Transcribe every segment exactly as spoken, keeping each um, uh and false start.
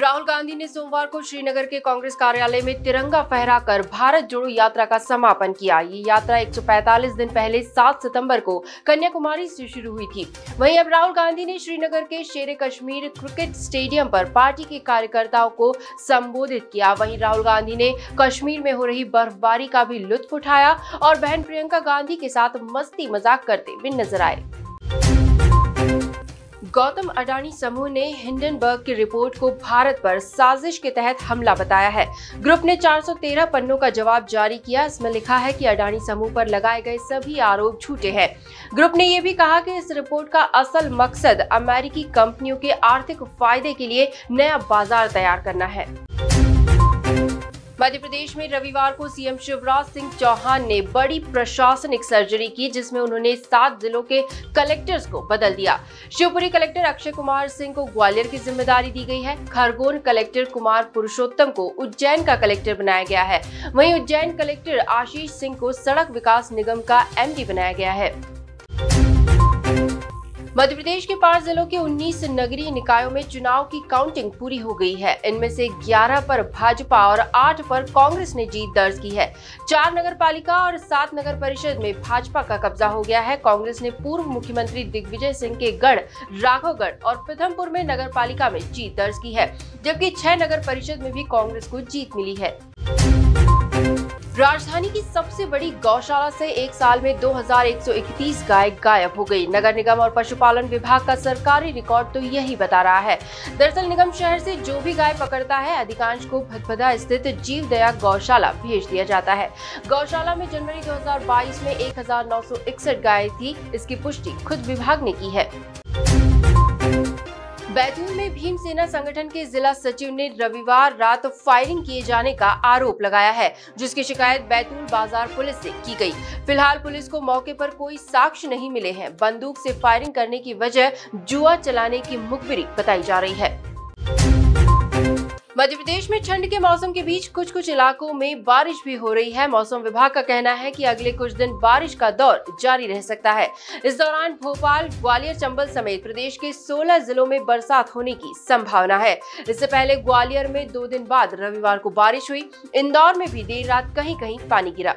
राहुल गांधी ने सोमवार को श्रीनगर के कांग्रेस कार्यालय में तिरंगा फहराकर भारत जोड़ो यात्रा का समापन किया। ये यात्रा एक सौ पैंतालीस दिन पहले सात सितंबर को कन्याकुमारी से शुरू हुई थी। वहीं अब राहुल गांधी ने श्रीनगर के शेर कश्मीर क्रिकेट स्टेडियम पर पार्टी के कार्यकर्ताओं को संबोधित किया। वहीं राहुल गांधी ने कश्मीर में हो रही बर्फबारी का भी लुत्फ उठाया और बहन प्रियंका गांधी के साथ मस्ती मजाक करते हुए नजर आए। गौतम अडानी समूह ने हिंडनबर्ग की रिपोर्ट को भारत पर साजिश के तहत हमला बताया है। ग्रुप ने चार सौ तेरह पन्नों का जवाब जारी किया। इसमें लिखा है कि अडानी समूह पर लगाए गए सभी आरोप झूठे हैं। ग्रुप ने यह भी कहा कि इस रिपोर्ट का असल मकसद अमेरिकी कंपनियों के आर्थिक फायदे के लिए नया बाजार तैयार करना है। मध्य प्रदेश में रविवार को सीएम शिवराज सिंह चौहान ने बड़ी प्रशासनिक सर्जरी की, जिसमें उन्होंने सात जिलों के कलेक्टर्स को बदल दिया। शिवपुरी कलेक्टर अक्षय कुमार सिंह को ग्वालियर की जिम्मेदारी दी गई है। खरगोन कलेक्टर कुमार पुरुषोत्तम को उज्जैन का कलेक्टर बनाया गया है। वहीं उज्जैन कलेक्टर आशीष सिंह को सड़क विकास निगम का एमडी बनाया गया है। मध्य प्रदेश के पांच जिलों के उन्नीस नगरीय निकायों में चुनाव की काउंटिंग पूरी हो गई है। इनमें से ग्यारह पर भाजपा और आठ पर कांग्रेस ने जीत दर्ज की है। चार नगर पालिका और सात नगर परिषद में भाजपा का कब्जा हो गया है। कांग्रेस ने पूर्व मुख्यमंत्री दिग्विजय सिंह के गढ़, राघवगढ़ और प्रथमपुर में नगर पालिका में जीत दर्ज की है, जबकि छह नगर परिषद में भी कांग्रेस को जीत मिली है। राजधानी की सबसे बड़ी गौशाला से एक साल में दो हज़ार एक सौ इकतीस गाय गायब हो गई। नगर निगम और पशुपालन विभाग का सरकारी रिकॉर्ड तो यही बता रहा है। दरअसल निगम शहर से जो भी गाय पकड़ता है, अधिकांश को भदभदा स्थित जीवदया गौशाला भेज दिया जाता है। गौशाला में जनवरी दो हज़ार बाईस में एक हजार नौ सौ इकसठ गाय थी। इसकी पुष्टि खुद विभाग ने की है। बैतूल में भीमसेना संगठन के जिला सचिव ने रविवार रात फायरिंग किए जाने का आरोप लगाया है, जिसकी शिकायत बैतूल बाजार पुलिस से की गई। फिलहाल पुलिस को मौके पर कोई साक्ष्य नहीं मिले हैं। बंदूक से फायरिंग करने की वजह जुआ चलाने की मुखबिरी बताई जा रही है। मध्य प्रदेश में ठंड के मौसम के बीच कुछ कुछ इलाकों में बारिश भी हो रही है। मौसम विभाग का कहना है कि अगले कुछ दिन बारिश का दौर जारी रह सकता है। इस दौरान भोपाल, ग्वालियर, चंबल समेत प्रदेश के सोलह जिलों में बरसात होने की संभावना है। इससे पहले ग्वालियर में दो दिन बाद रविवार को बारिश हुई। इंदौर में भी देर रात कहीं कहीं पानी गिरा।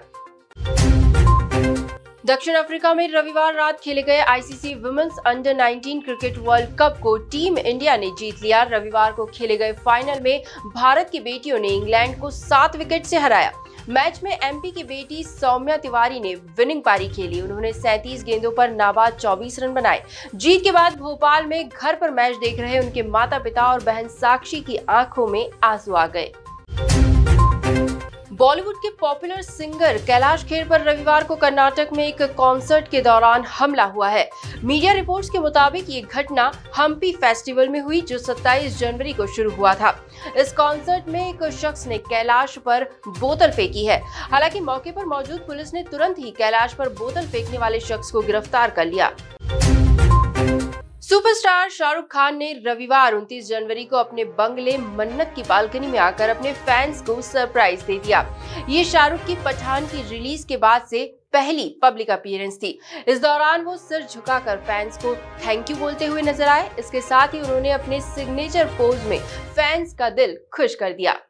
दक्षिण अफ्रीका में रविवार रात खेले गए ICC women's under nineteen cricket world cup को टीम इंडिया ने जीत लिया। रविवार को खेले गए फाइनल में भारत की बेटियों ने इंग्लैंड को सात विकेट से हराया। मैच में एमपी की बेटी सौम्या तिवारी ने विनिंग पारी खेली। उन्होंने सैंतीस गेंदों पर नाबाद चौबीस रन बनाए। जीत के बाद भोपाल में घर पर मैच देख रहे उनके माता पिता और बहन साक्षी की आंखों में आंसू आ गए। बॉलीवुड के पॉपुलर सिंगर कैलाश खेर पर रविवार को कर्नाटक में एक कॉन्सर्ट के दौरान हमला हुआ है। मीडिया रिपोर्ट्स के मुताबिक ये घटना हम्पी फेस्टिवल में हुई, जो सत्ताईस जनवरी को शुरू हुआ था। इस कॉन्सर्ट में एक शख्स ने कैलाश पर बोतल फेंकी है। हालांकि मौके पर मौजूद पुलिस ने तुरंत ही कैलाश पर बोतल फेंकने वाले शख्स को गिरफ्तार कर लिया। सुपरस्टार शाहरुख खान ने रविवार उनतीस जनवरी को अपने बंगले मन्नत की बालकनी में आकर अपने फैंस को सरप्राइज दे दिया। ये शाहरुख की पठान की रिलीज के बाद से पहली पब्लिक अपीयरेंस थी। इस दौरान वो सिर झुकाकर फैंस को थैंक यू बोलते हुए नजर आए। इसके साथ ही उन्होंने अपने सिग्नेचर पोज में फैंस का दिल खुश कर दिया।